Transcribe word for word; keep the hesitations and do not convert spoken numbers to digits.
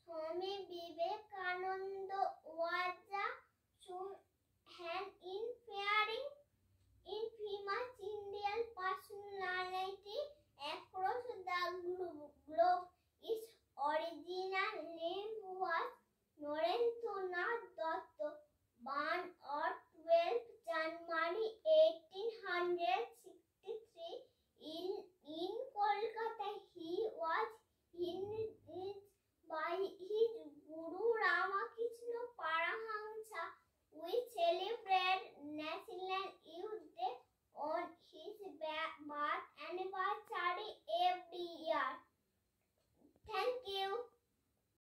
Swami Vivekananda was a true hand in fairing infamous Indian personality across the globe.